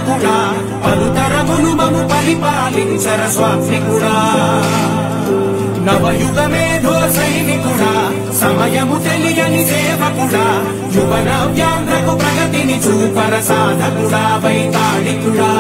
పాలకుడా పలుతరములు మము పరిపాలించర స్వామికుడా నవయుగమేధో సైనికుడా సమయము తెలియని సేవకుడా యువన వ్యాంధ్రకు ప్రగతిని చూపర సాధకుడా వైతాళికుడా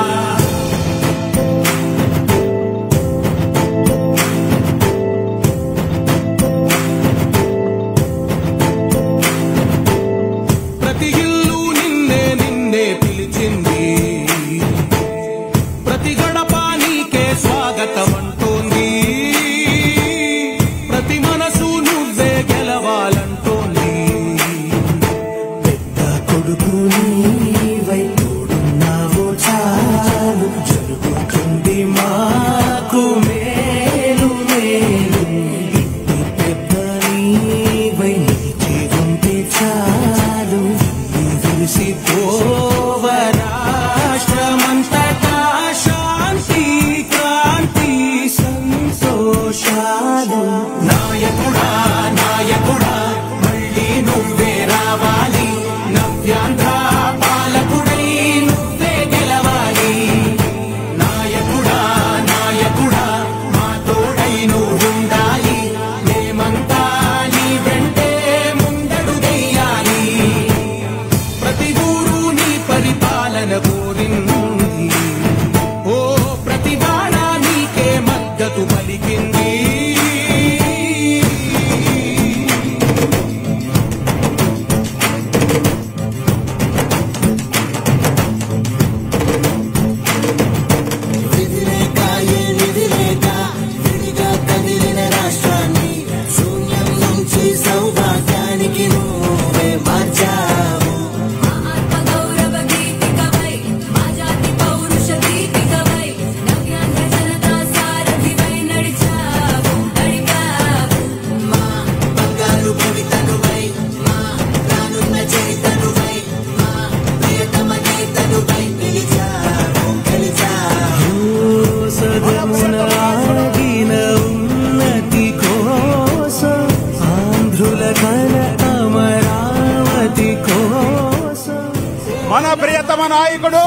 మన ప్రియతమ నాయకుడు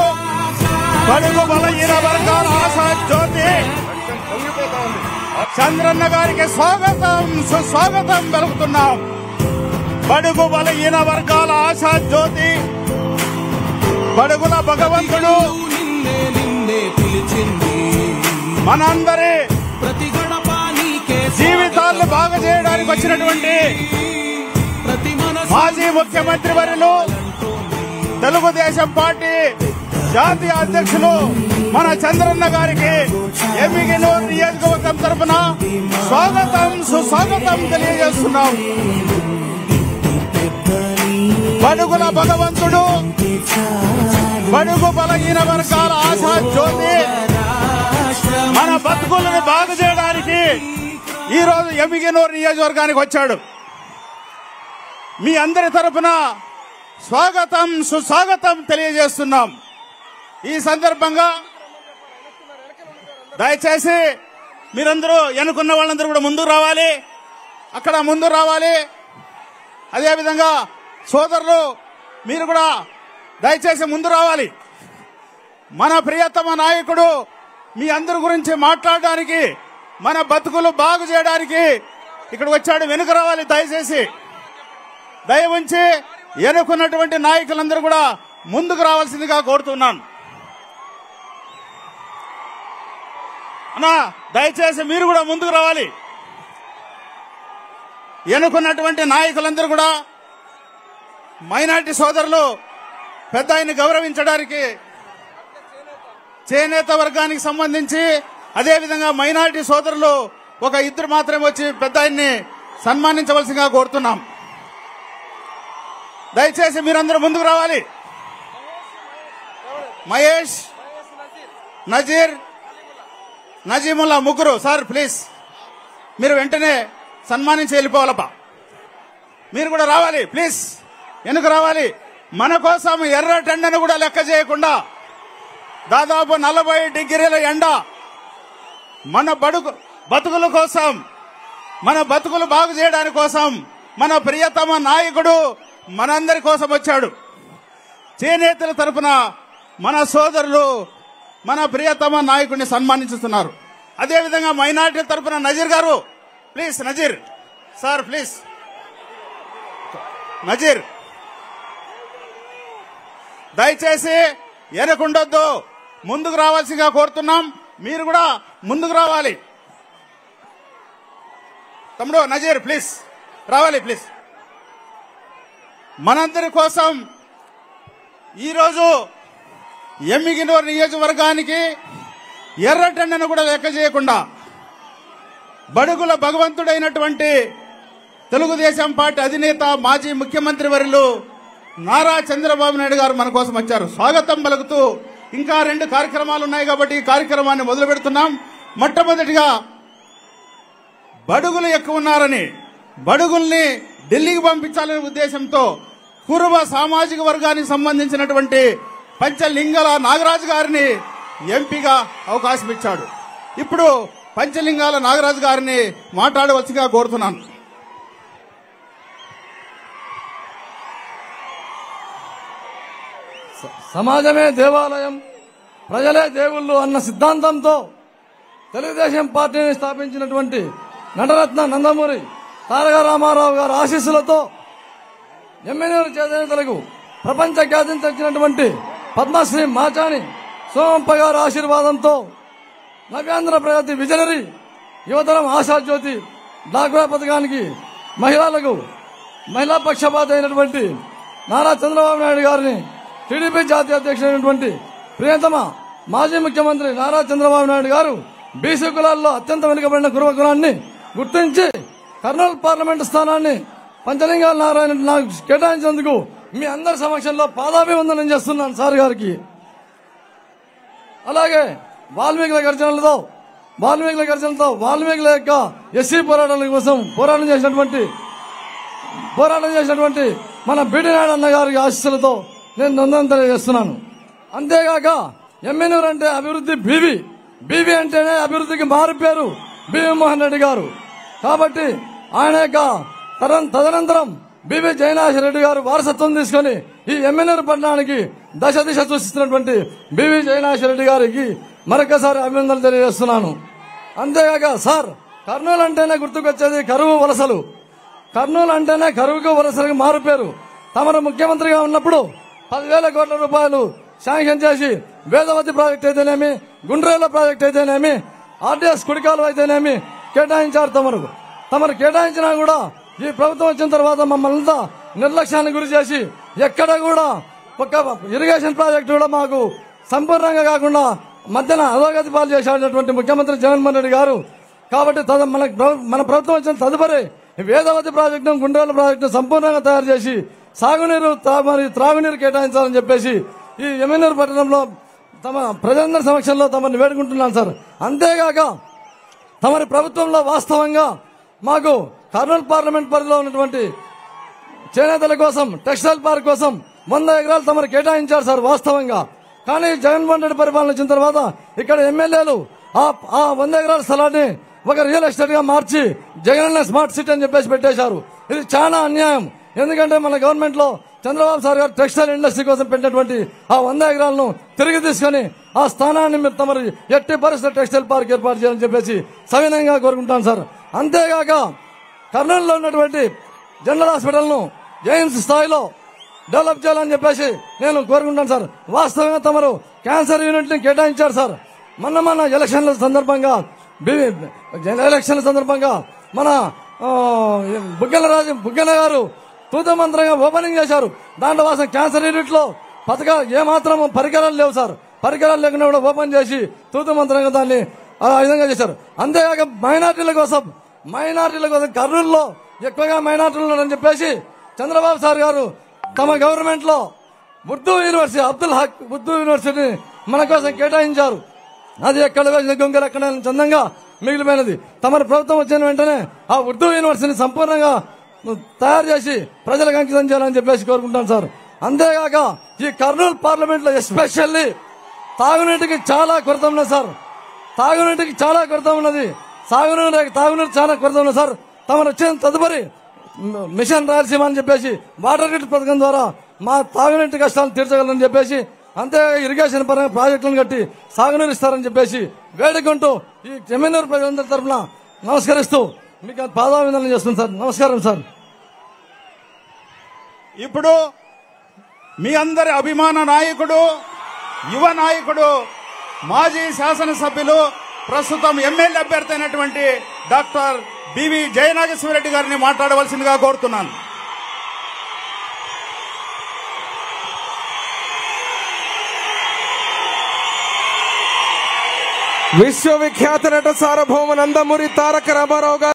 బడుగు బలహీన వర్గాల ఆశా జ్యోతి చంద్రన్న గారికి స్వాగతం సుస్వాగతం పలుకుతున్నాం. బడుగు బలహీన వర్గాల ఆశా జ్యోతి బడుగుల భగవంతుడు మనందరి జీవితాలను బాగు చేయడానికి వచ్చినటువంటి మాజీ ముఖ్యమంత్రి వర్యులు తెలుగుదేశం పార్టీ జాతీయ అధ్యక్షులు మన చంద్రన్న గారికి ఎమ్మిగనూరు నియోజకవర్గం తరఫున స్వాగతం సుస్వాగతం తెలియజేస్తున్నాం. బడుగుల భగవంతుడు బడుగు బలహీన వర్గాల ఆశా జ్యోతి మన బతుకులను బాగు చేయడానికి ఈ రోజు ఎమ్మిగనూరు నియోజకవర్గానికి వచ్చాడు. మీ అందరి తరఫున స్వాగతం సుస్వాగతం తెలియజేస్తున్నాం. ఈ సందర్భంగా దయచేసి మీరందరూ ఎన్నుకున్న వాళ్ళందరూ కూడా ముందుకు రావాలి, అక్కడ ముందు రావాలి. అదేవిధంగా సోదరులు మీరు కూడా దయచేసి ముందు రావాలి. మన ప్రియతమ నాయకుడు మీ అందరి గురించి మాట్లాడడానికి, మన బతుకులు బాగు చేయడానికి ఇక్కడ వచ్చాడు. వెనుక రావాలి దయచేసి. దయ ఉంచి ఎన్నుకున్నటువంటి నాయకులందరూ కూడా ముందుకు రావాల్సిందిగా కోరుతున్నాను. అన్నా దయచేసి మీరు కూడా ముందుకు రావాలి. ఎన్నుకున్నటువంటి నాయకులందరూ కూడా మైనార్టీ సోదరులు పెద్ద ఆయన్ని గౌరవించడానికి చేనేత వర్గానికి సంబంధించి, అదేవిధంగా మైనార్టీ సోదరులు ఒక ఇద్దరు మాత్రమే వచ్చి పెద్ద ఆయన్ని సన్మానించవలసిందిగా కోరుతున్నాం. దయచేసి మీరందరూ ముందుకు రావాలి. మహేష్, నజీర్, నజీముల్లా ముగ్గురు సార్ ప్లీజ్ మీరు వెంటనే సన్మానించి వెళ్ళిపోవాలప్ప. మీరు కూడా రావాలి ప్లీజ్, ఎందుకు రావాలి. మన కోసం ఎర్ర టెండను కూడా లెక్క చేయకుండా దాదాపు 40 డిగ్రీల ఎండ మన బతుకుల కోసం, మన బతుకులు బాగు చేయడానికి కోసం మన ప్రియతమ నాయకుడు మనందరి కోసం వచ్చాడు. చేనేతల తరఫున మన సోదరులు మన ప్రియతమ నాయకుడిని సన్మానించుతున్నారు. అదేవిధంగా మైనార్టీ తరఫున నజీర్ గారు, please Nazeer sir, please Nazeer, దయచేసి వెనకుండొద్దు, ముందుకు రావాల్సిందిగా కోరుతున్నాం. మీరు కూడా ముందుకు రావాలి. తమ్ముడు నజీర్ ప్లీజ్ రావాలి, ప్లీజ్. మనందరి కోసం ఈరోజు ఎమ్మిగినూరు నియోజకవర్గానికి ఎర్రటెండను కూడా లెక్క చేయకుండా బడుగుల భగవంతుడైనటువంటి తెలుగుదేశం పార్టీ అధినేత మాజీ ముఖ్యమంత్రి వర్యులు నారా చంద్రబాబు నాయుడు గారు మన కోసం వచ్చారు. స్వాగతం పలుకుతూ ఇంకా 2 కార్యక్రమాలు ఉన్నాయి కాబట్టి ఈ కార్యక్రమాన్ని మొదలు పెడుతున్నాం. మొట్టమొదటిగా బడుగులు ఎక్కువ ఉన్నారని బడుగుల్ని ఢిల్లీకి పంపించాలనే ఉద్దేశంతో కురుబ సామాజిక వర్గానికి సంబంధించినటువంటి పంచలింగాల నాగరాజు గారిని ఎంపీగా అవకాశం ఇచ్చాడు. ఇప్పుడు పంచలింగాల నాగరాజు గారిని మాట్లాడవలసిగా కోరుతున్నాను. సమాజమే దేవాలయం, ప్రజలే దేవుళ్ళు అన్న సిద్ధాంతంతో తెలుగుదేశం పార్టీని స్థాపించినటువంటి నటరత్న నందమూరి తారక రామారావు గారి ఆశీస్సులతో ఎమ్మెల్యేల చేనేతలకు ప్రపంచ ఖ్యాతిని తెచ్చినటువంటి పద్మశ్రీ మాచాని సోమప్ప గారి ఆశీర్వాదంతో నవ్యాంధ్ర ప్రగతి విజనరీ యువతరం ఆశాజ్యోతి డాక్రా పథకానికి మహిళా పక్షపాత అయినటువంటి నారా చంద్రబాబు నాయుడు గారిని టీడీపీ జాతీయ అధ్యక్షుడైనటువంటి ప్రియతమ మాజీ ముఖ్యమంత్రి నారా చంద్రబాబు నాయుడు గారు బీసీ కులాల్లో అత్యంత వెనుకబడిన కురువ కులాన్ని గుర్తించి కర్నూలు పార్లమెంటు స్థానాన్ని పంచలింగాల నారాయణ నాకు కేటాయించేందుకు మీ అందరి సమక్షంలో పాదాభివందనం చేస్తున్నాను సార్ గారికి. అలాగే వాల్మీకుల గర్జనలతో వాల్మీకుల యొక్క ఎస్సీ పోరాటాల కోసం పోరాటం చేసినటువంటి మన బీటీ నాయుడు అన్న గారి ఆశీస్సులతో నేను నందనం తెలియజేస్తున్నాను. అంతేగాక ఎమ్మెన్యూర్ అంటే అభివృద్ధి బీవీ అంటేనే అభివృద్ధికి మారు పేరు బివి మోహన్ రెడ్డి గారు. కాబట్టి ఆయన యొక్క తదనంతరం బివి జయనాథ్ రెడ్డి గారు వారసత్వం తీసుకుని ఈ ఎమ్మెన్యూర్ పట్టణానికి దిశ సూచిస్తున్నటువంటి బివి జయనాథ్ రెడ్డి గారికి మరొకసారి అభినందనలు తెలియజేస్తున్నాను. అంతేగాక సార్, కర్నూలు అంటేనే గుర్తుకొచ్చేది కరువు వలసలు. కర్నూలు అంటేనే కరువుకు వలసలకు మారు పేరు. తమరు ముఖ్యమంత్రిగా ఉన్నప్పుడు 10,000 కోట్ల రూపాయలు శాంక్షన్ చేసి వేదవతి ప్రాజెక్ట్ అయితేనేమి, గుండ్రేళ్ల ప్రాజెక్ట్ అయితేనేమి, ఆర్డీఎస్ కుడికాలు అయితేనేమి కేటాయించారు. తమరు కేటాయించినా కూడా ఈ ప్రభుత్వం వచ్చిన తర్వాత మమ్మల్ని నిర్లక్ష్యానికి గురి చేసి ఎక్కడ కూడా ఒక ఇరిగేషన్ ప్రాజెక్టు కూడా మాకు సంపూర్ణంగా కాకుండా మధ్యన అధోగతి పాలు చేసేటటువంటి ముఖ్యమంత్రి జగన్మోహన్ రెడ్డి గారు. కాబట్టి మన ప్రభుత్వం వచ్చిన తదుపరి వేదవతి ప్రాజెక్టును, గుండ్రేళ్ల ప్రాజెక్టును సంపూర్ణంగా తయారు చేసి సాగునీరు మరియు త్రాగునీరు కేటాయించాలని చెప్పేసి ఈ ఎమ్మెన్యూరు పట్టణంలో తమ ప్రజలందరి సమక్షంలో తమని వేడుకుంటున్నాను సార్. అంతేగాక తమరి ప్రభుత్వంలో వాస్తవంగా మాకు కర్నూలు పార్లమెంట్ పరిధిలో ఉన్నటువంటి చేనేతల కోసం, టెక్స్టైల్ పార్క్ కోసం 100 ఎకరాలు తమరు కేటాయించారు సార్ వాస్తవంగా. కానీ జగన్మోహన్ రెడ్డి పరిపాలన వచ్చిన తర్వాత ఇక్కడ ఎమ్మెల్యేలు ఆ 100 ఎకరాల స్థలాన్ని ఒక రియల్ ఎస్టేట్ గా మార్చి జగనన్న స్మార్ట్ సిటీ అని చెప్పేసి పెట్టేశారు. ఇది చాలా అన్యాయం. ఎందుకంటే మన గవర్నమెంట్ లో చంద్రబాబు సార్ గారు టెక్స్టైల్ ఇండస్ట్రీ కోసం పెట్టినటువంటి ఆ 100 ఎకరాలను తిరిగి తీసుకుని ఆ స్థానాన్ని మీరు తమరు ఎట్టి పరిస్థితుల్లో టెక్స్టైల్ పార్క్ ఏర్పాటు చేయాలని చెప్పేసి సవినయంగా కోరుకుంటాను సార్. అంతేగాక కర్నూలులో ఉన్నటువంటి జనరల్ హాస్పిటల్ ను ఎయిమ్స్ స్థాయిలో డెవలప్ చేయాలని చెప్పేసి నేను కోరుకుంటాను సార్. వాస్తవంగా తమరు క్యాన్సర్ యూనిట్ ని కేటాయించారు సార్. మొన్న ఎలక్షన్ల సందర్భంగా మన బుగ్గన గారు తూతమంత్రంగా ఓపెనింగ్ చేశారు. దాంట్లో వాసం క్యాన్సర్ యూనిట్ లో ఏమాత్రం పరికరాలు లేవు సార్. పరికరాలు లేకుండా కూడా ఓపెన్ చేసి తూతమంత్రంగా దాన్ని ఆ విధంగా చేశారు. అంతేకాక మైనార్టీల కోసం కర్నూలులో ఎక్కువగా మైనార్టీలు ఉన్నారని చెప్పేసి చంద్రబాబు సార్ గారు తమ గవర్నమెంట్ లో ఉర్దూ యూనివర్సిటీ, అబ్దుల్ హక్ ఉర్దూ యూనివర్సిటీని మన కోసం కేటాయించారు. అది ఎక్కడ గొంగలు ఎక్కడ చందంగా మిగిలిపోయినది. తమరి ప్రభుత్వం వచ్చిన వెంటనే ఆ ఉర్దూ యూనివర్సిటీని సంపూర్ణంగా తయారు చేసి ప్రజలకు అంకితం చేయాలని చెప్పేసి కోరుకుంటాను సార్. అంతేగాక ఈ కర్నూలు పార్లమెంట్ లో ఎస్పెషల్లీ తాగునీటికి చాలా కొరత ఉన్నది సార్. తాగునీరు చాలా కొరత ఉన్నది సార్. తమరు వచ్చిన తదుపరి మిషన్ రాయలసీమ అని చెప్పేసి వాటర్ గ్రిడ్ పథకం ద్వారా మా తాగునీటి కష్టాలు తీర్చగలని చెప్పేసి అంతేగాక ఇరిగేషన్ పరంగా ప్రాజెక్టులను కట్టి సాగునీరు ఇస్తారని చెప్పేసి వేడుకుంటూ ఈ ఎమ్మెల్యేల ప్రజలందరి తరఫున నమస్కరిస్తూ మీకు పాదాభివందనం చేస్తున్నాను సార్. నమస్కారం సార్. ఇప్పుడు మీ అందరి అభిమాన నాయకుడు, యువ నాయకుడు, మాజీ శాసనసభ్యులు, ప్రస్తుతం ఎమ్మెల్యే అభ్యర్థి అయినటువంటి డాక్టర్ బివి జయనాగేశ్వరరెడ్డి గారిని మాట్లాడవలసిందిగా కోరుతున్నాను. విశ్వవిఖ్యాత నట సార్వభౌమ నందమూరి తారక రామారావు గారు